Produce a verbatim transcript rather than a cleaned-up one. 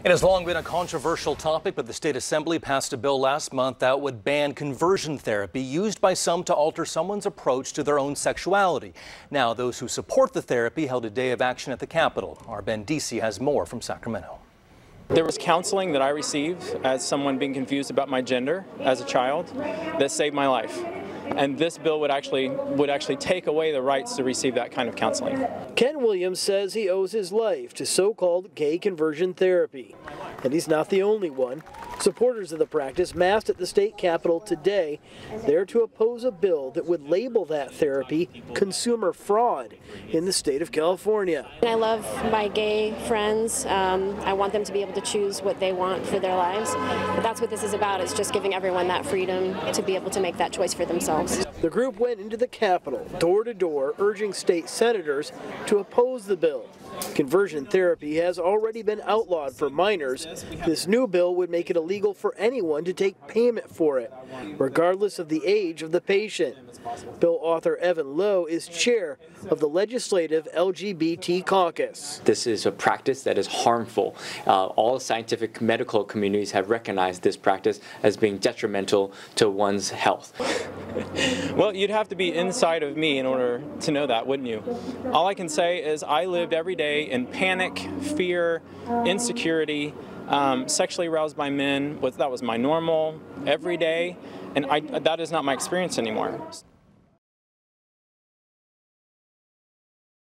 It has long been a controversial topic, but the state assembly passed a bill last month that would ban conversion therapy used by some to alter someone's approach to their own sexuality. Now, those who support the therapy held a day of action at the Capitol. Our Ben Deasy has more from Sacramento. There was counseling that I received as someone being confused about my gender as a child that saved my life. And this bill would actually would actually take away the rights to receive that kind of counseling. Ken Williams says he owes his life to so-called gay conversion therapy. And he's not the only one. Supporters of the practice massed at the state capitol today, there to oppose a bill that would label that therapy consumer fraud in the state of California. I love my gay friends. Um, I want them to be able to choose what they want for their lives. But that's what this is about, is just giving everyone that freedom to be able to make that choice for themselves. The group went into the Capitol, door to door, urging state senators to oppose the bill. Conversion therapy has already been outlawed for minors. This new bill would make it illegal for anyone to take payment for it, regardless of the age of the patient. Bill author Evan Lowe is chair of the legislative L G B T caucus. This is a practice that is harmful. Uh, all scientific medical communities have recognized this practice as being detrimental to one's health. Well, you'd have to be inside of me in order to know that, wouldn't you? All I can say is I lived every day in panic, fear, insecurity, um, sexually aroused by men. That was my normal, every day, and I, that is not my experience anymore.